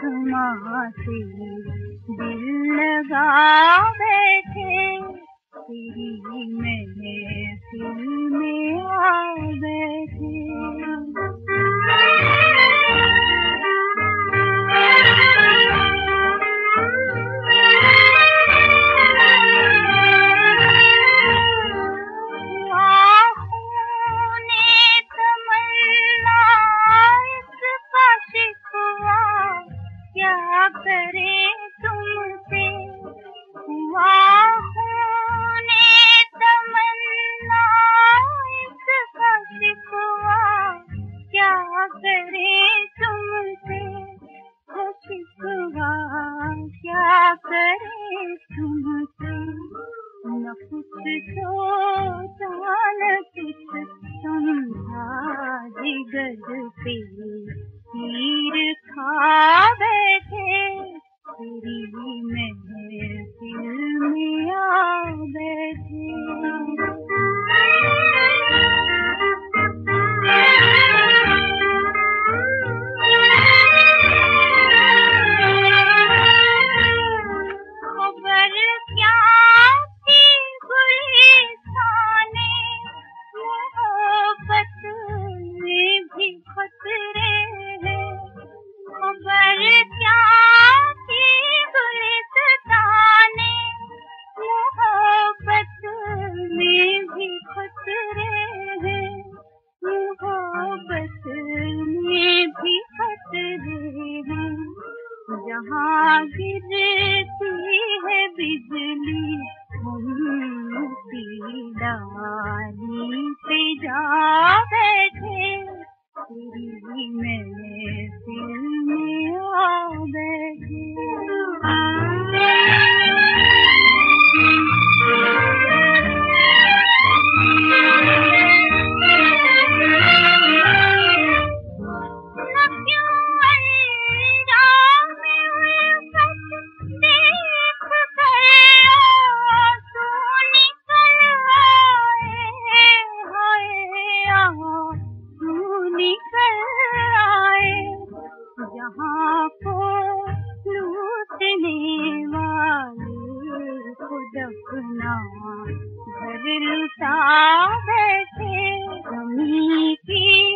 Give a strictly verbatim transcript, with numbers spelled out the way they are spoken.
आसमां से दिल लगा बैठे, तेरी महफिल में आ बैठे। क्या करे तुमसे आँखों ने तमन्ना, इसका शिकवा क्या करे तुमसे, वो शिकवा क्या करे तुमसे। न कुछ सोचा न कुछ समझा, जिगर पे तीर खा बैठे, तेरी महफिल में आ बैठे। खबर क्या थी गुलिस्ताने, मोहब्बत में भी खतरे हैं। खबर क्या थी गुलिस्ताने, मोहब्बत में भी खतरे हैं। मोहब्बत में भी खतरे हैं। जहाँ गिरती है बिजली, हम उसी डाली पे जा बैठे, तेरी महफिल में आ बैठे। जहाँ को लूटने वाले खुद अपना घर लुटा बैठे, ज़मीं की